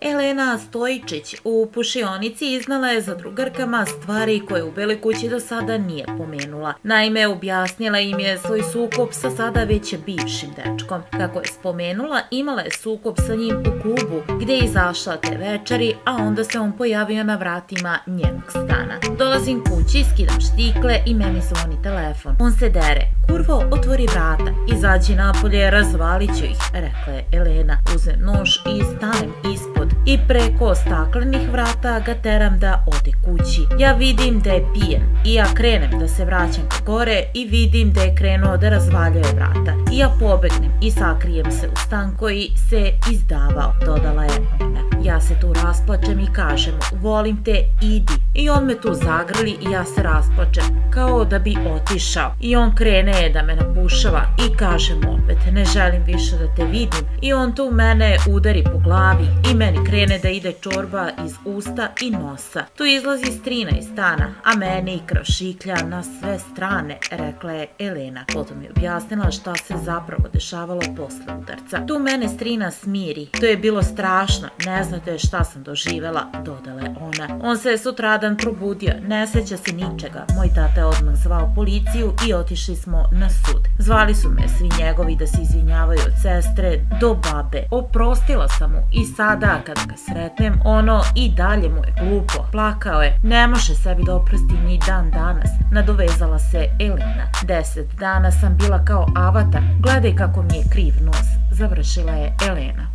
Elena Stojičić u pušionici iznala je za drugarkama stvari koje u Beloj kući do sada nije pomenula. Naime, objasnila im je svoj sukob sa sada već bivšim dečkom. Kako je spomenula, imala je sukob sa njim u klubu gdje je izašla te večeri, a onda se on pojavio na vratima njenog stana. Dolazim kući, skidam štikle i meni zvoni telefon. On se dere: "Kurvo, otvori vrata, izađi napolje, razvalit ću ih", rekla je Elena. Uzem nož i stanem ispod i preko staklenih vrata ga teram da ode kući. Ja vidim da je pijen i ja krenem da se vraćam ka gore i vidim da je krenuo da razvaljuje vrata. I ja pobegnem i sakrijem se u stan koji se izdavao, dodala je ona. Ja se tu rasplačem i kažem mu: "Volim te, idi." I on me tu zagrli i ja se rasplačem, kao da bi otišao. I on krene da me napušava i kaže mu opet: "Ne želim više da te vidim." I on tu mene udari po glavi i meni krene da ide čorba iz usta i nosa. Tu izlazi strina iz stana, a meni krv šiklja na sve strane, rekla je Elena. Potom je objasnila šta se zapravo dešavalo posle udarca. Tu mene strina smiri. To je bilo strašno, ne znate šta sam doživela, dodala je ona. On se sutradan probudio, ne seća se ničega. Moj tata je odmah zvao policiju i otišli smo na sud. Zvali su me svi njegovi da se izvinjavaju od sestre do babe. Oprostila sam mu i sada kada ga sretnem, ono i dalje mu je glupo. Plakao je, ne može sebi da oprosti ni dan danas, nadovezala se Elena. 10 dana sam bila kao avatar, gledaj kako mi je kriv nos, završila je Elena.